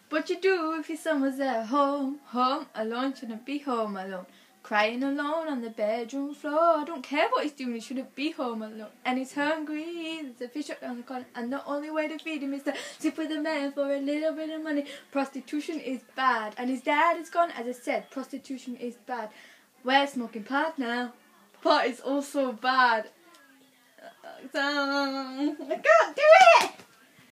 What you do if your son was at home alone, shouldn't be home alone. Crying alone on the bedroom floor. I don't care what he's doing, he shouldn't be home alone. And he's hungry, there's a fish up down the corner, and the only way to feed him is to sleep with a man for a little bit of money. Prostitution is bad, and his dad is gone. As I said, prostitution is bad. We're smoking pot now. Pot is also bad. I can't do it!